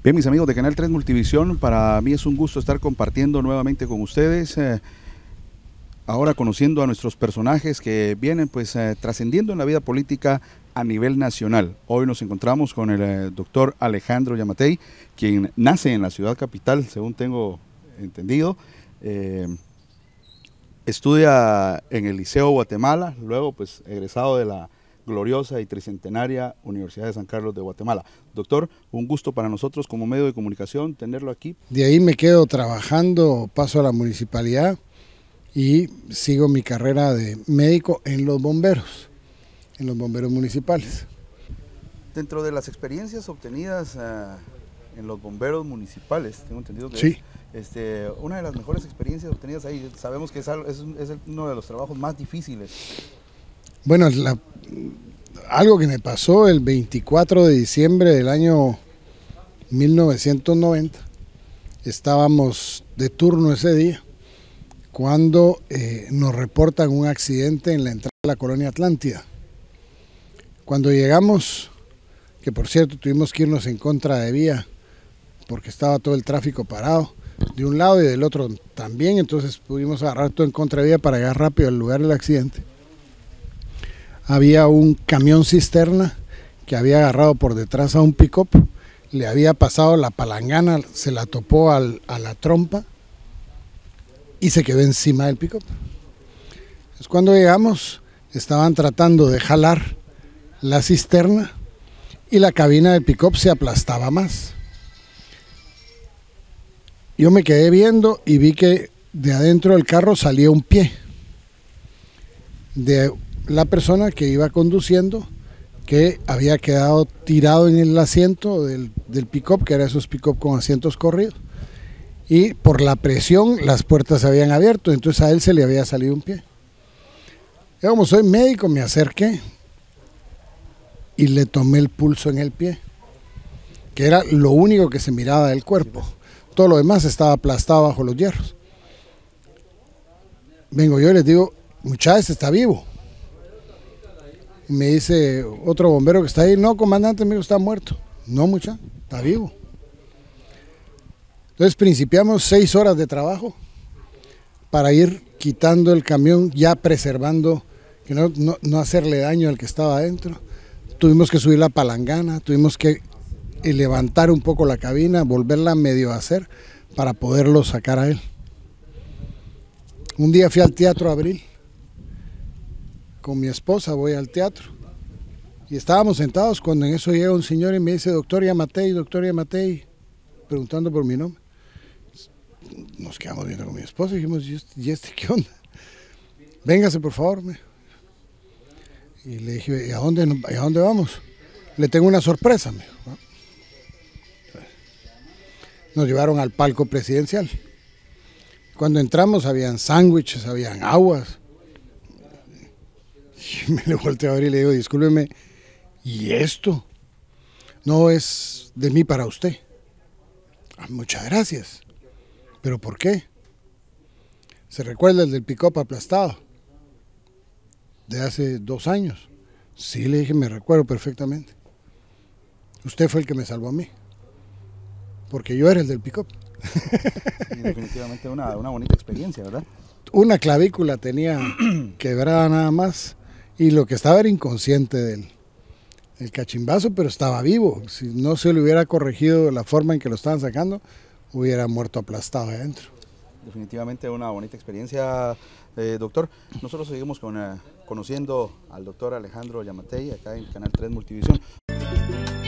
Bien, mis amigos de Canal 3 Multivisión, para mí es un gusto estar compartiendo nuevamente con ustedes, ahora conociendo a nuestros personajes que vienen pues trascendiendo en la vida política a nivel nacional. Hoy nos encontramos con el doctor Alejandro Yamatei, quien nace en la ciudad capital, según tengo entendido. Estudia en el Liceo Guatemala, luego pues egresado de la gloriosa y tricentenaria Universidad de San Carlos de Guatemala. Doctor, un gusto para nosotros como medio de comunicación tenerlo aquí. De ahí me quedo trabajando, paso a la municipalidad y sigo mi carrera de médico en los bomberos municipales. Dentro de las experiencias obtenidas en los bomberos municipales, tengo entendido que sí. Una de las mejores experiencias obtenidas ahí, sabemos que es uno de los trabajos más difíciles. Bueno, algo que me pasó el 24 de diciembre del año 1990, estábamos de turno ese día, cuando nos reportan un accidente en la entrada de la colonia Atlántida. Cuando llegamos, que por cierto tuvimos que irnos en contra de vía, porque estaba todo el tráfico parado, de un lado y del otro también, entonces pudimos agarrar todo en contra de vía para llegar rápido al lugar del accidente. Había un camión cisterna que había agarrado por detrás a un pick-up, le había pasado la palangana, se la topó a la trompa y se quedó encima del pick-up. Entonces, cuando llegamos, estaban tratando de jalar la cisterna y la cabina del pick-up se aplastaba más. Yo me quedé viendo y vi que de adentro del carro salía un pie de la persona que iba conduciendo, que había quedado tirado en el asiento del pick-up, que era esos pick-up con asientos corridos, y por la presión las puertas se habían abierto, entonces a él se le había salido un pie. Yo, como soy médico, me acerqué y le tomé el pulso en el pie, que era lo único que se miraba del cuerpo. Todo lo demás estaba aplastado bajo los hierros. Vengo yo y les digo, muchachos, está vivo. Y me dice otro bombero que está ahí, no, comandante, amigo, está muerto. No, muchacho, está vivo. Entonces principiamos 6 horas de trabajo para ir quitando el camión, ya preservando, que no hacerle daño al que estaba adentro. Tuvimos que subir la palangana, tuvimos que levantar un poco la cabina, volverla medio a hacer para poderlo sacar a él. Un día fui al Teatro Abril con mi esposa, voy al teatro y estábamos sentados cuando en eso llega un señor y me dice, doctor Yamatei, preguntando por mi nombre. Nos quedamos viendo con mi esposa y dijimos, ¿y este qué onda? Véngase por favor. Y le dije, ¿y a dónde vamos? Le tengo una sorpresa, me dijo. Nos llevaron al palco presidencial. Cuando entramos habían sándwiches, habían aguas. Y me le volteé a ver y le digo, discúlpeme, ¿y esto? No, es de mí para usted. Ah, muchas gracias. ¿Pero por qué? ¿Se recuerda el del pick-up aplastado? De hace 2 años. Sí, le dije, me recuerdo perfectamente. Usted fue el que me salvó a mí. Porque yo era el del pick-up. Definitivamente una bonita experiencia, ¿verdad? Una clavícula tenía quebrada nada más y lo que estaba era inconsciente del cachimbazo, pero estaba vivo. Si no se le hubiera corregido la forma en que lo estaban sacando, hubiera muerto aplastado adentro. Definitivamente una bonita experiencia, doctor. Nosotros seguimos conociendo al doctor Alejandro Yamatei acá en Canal 3 Multivisión.